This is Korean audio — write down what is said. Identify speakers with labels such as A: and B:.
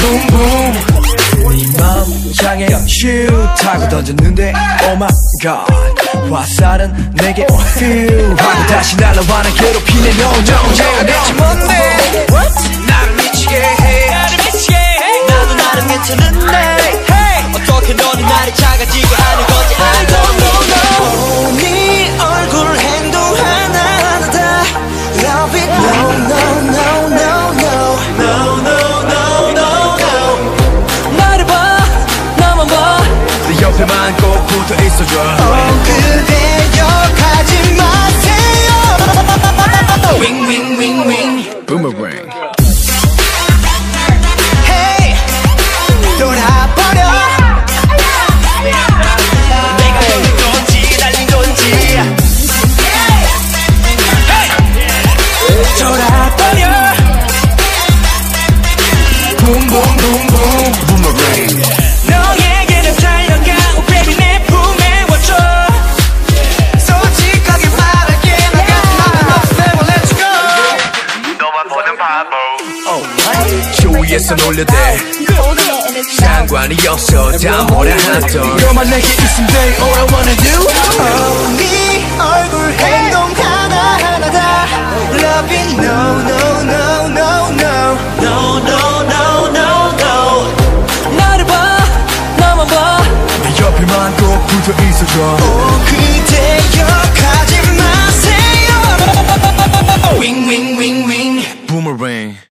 A: 붐붐 네 맘 향해 슛하고 던졌는데 Oh my god 화살은 내게 feel 하고 다시 날아와 난 괴롭히네 No no no 대체 뭔데 나를 미치게 해 나도 나름 괜찮은데 어떻게 너는 나를 작아지게 하는 건지 I don't know no 네 얼굴 행동 하나하나 다 Love it no no no no no no no no no no 말해봐 나만 봐내 옆에만 꼭 붙어 있어줘 그대 욕하지 마세요 Wing wing wing wing Boomerang 너에게는 달려가고 baby 내 품에 와줘 솔직하게 말할게 나 같은 맘은 없어 Let's go
B: 너만 보는 바보
A: 주위에서 놀려대 상관이 없어 다 뭐라 하던 너만 내게 있으면 돼 All I wanna do 네 얼굴 행동 하나하나 다 Love it no no no no no no no no no no 나를 봐 나만 봐내 옆에만 꼭 붙어 있어줘 그대 욕하지 마세요 Wing wing wing wing Boomerang